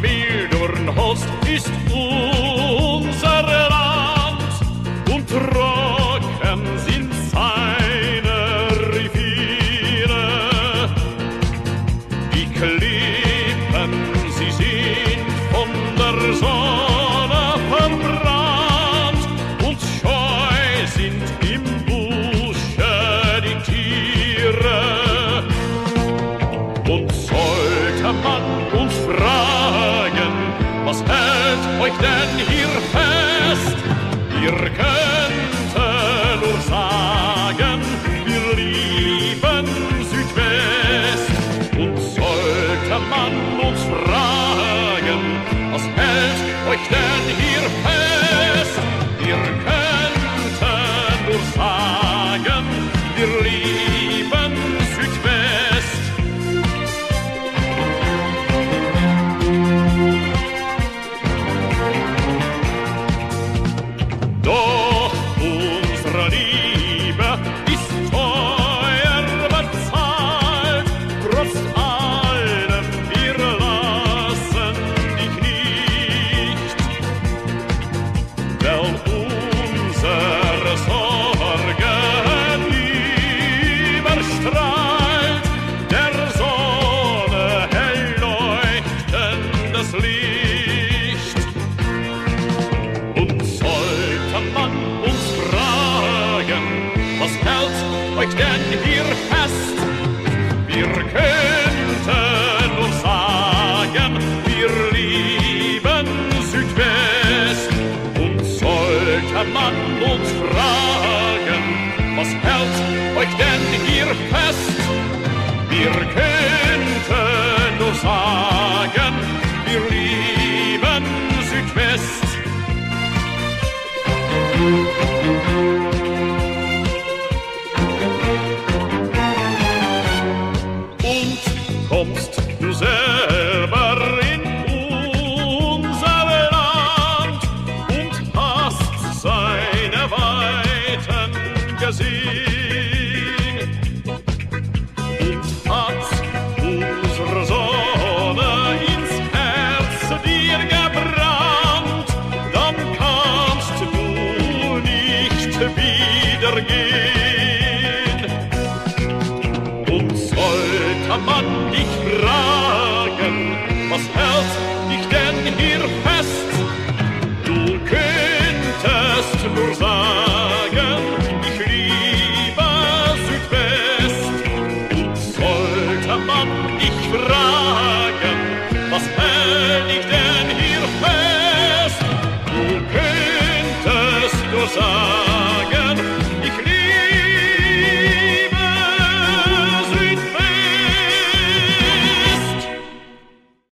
Mildornhorst ist unser Land und trocken sind seine Reviere. Die Klippen, sie sind von der Sonne verbrannt und scheu sind im Busche die Tiere. Und sollte man uns fragen, was hält euch denn hier fest? Wir könnten nur sagen, wir lieben Südwest. Und sollte man uns fragen, was hält euch denn hier fest? Wir könnten nur sagen, wir lieben Südwest. Doch unsere Liebe ist teuer bezahlt, trotz allem wir lassen dich nicht, weil unsere Sorge überstrahlt der Sonne hell leuchtendes Licht. Und sollte man uns fragen, was hält euch denn hier fest? Wir könnten nur sagen, wir lieben Südwest. Und sollte man uns fragen, was hält euch denn hier fest? Wir könnten nur sagen, wir lieben Südwest. Und kommst du selber in unser Land und hast seine Weiten gesehen und hat unsere Sonne ins Herz dir gebrannt, dann kannst du nicht wieder gehen.